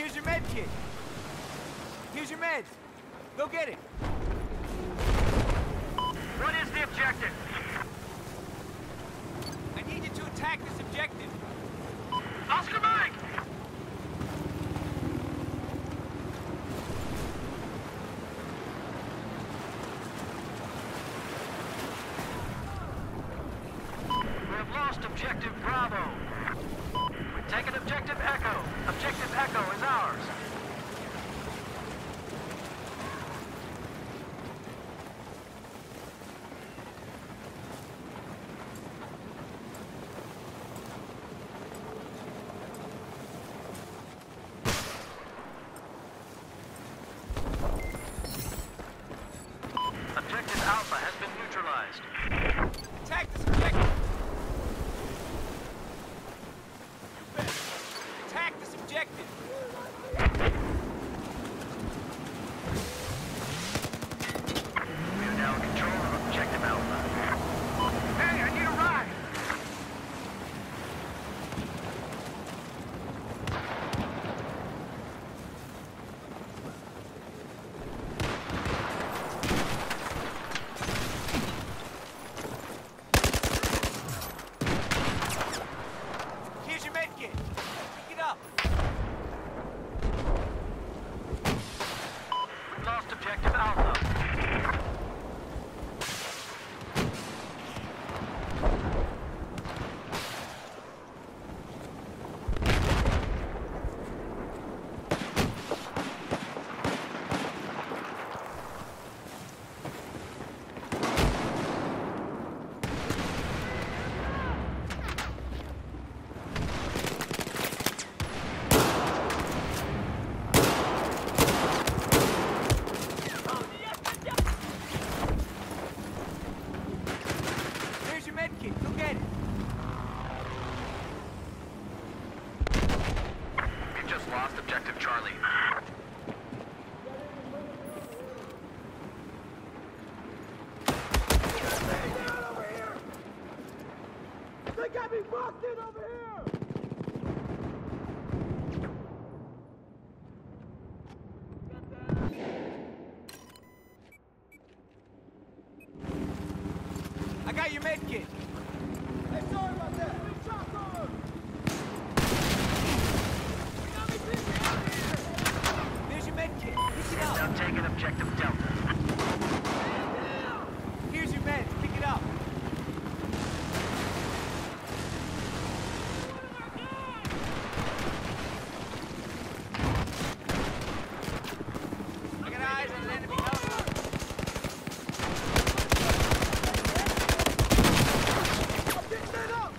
Here's your med kit. Here's your meds. Go get it. What is the objective? I need you to attack this objective. Oscar Mike! We have lost objective Bravo. We've taken objective Echo. Objective Echo is ours. Objective Alpha has been neutralized. Attack this objective. You bet. Attack this objective. We are now in control of objective Alpha. Hey, I need a ride! Here's your med kit. Pick it up. We've lost objective Alpha. Here's your med kit. Go get it. We've just lost objective Charlie. They got me boxed in over here! I got your med kit. Hey, sorry about that. Big shots on! We got me busy out here! There's your med kit. Pick it up. Now taking objective Delta. Here's your meds. Pick it up. I got eyes on an enemy helper. Get that up!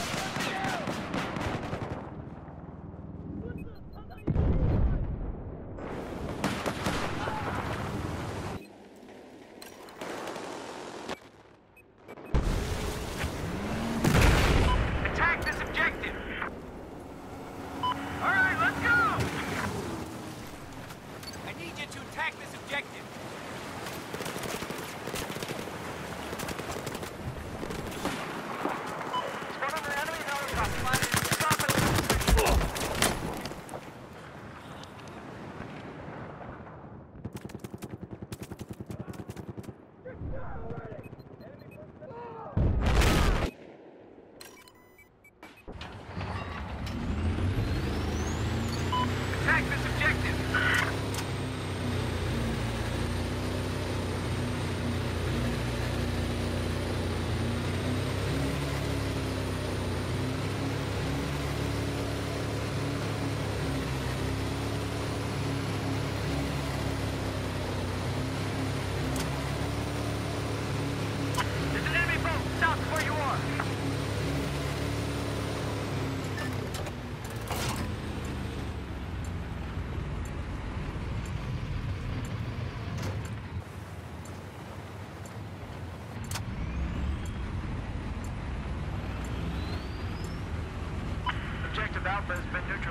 Attack this objective! Alright, let's go! I need you to attack this objective. Spot on an enemy helicopter. Stop it! Attack this objective! There's an enemy boat south of where you are. Objective Alpha has been neutralized.